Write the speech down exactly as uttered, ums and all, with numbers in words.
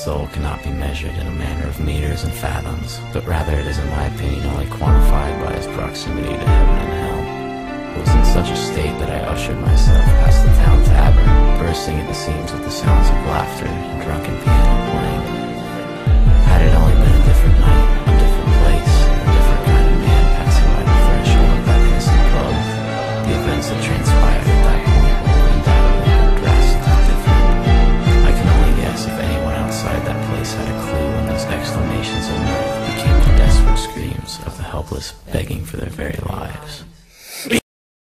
soul cannot be measured in a manner of meters and fathoms, but rather it is, in my opinion, only quantified by its proximity to heaven and hell. It was in such a state that I ushered myself past the town tavern, bursting at the seams with the sounds of laughter and drunken piano playing. Had it only been a different night, a different place, a different kind of man passing by the threshold of that innocent club, the events that transpired at that point would undoubtedly have drastically different. I can only guess if anyone outside that place had a clue when those exclamations of mirth became the desperate screams of the helpless begging for their very lives.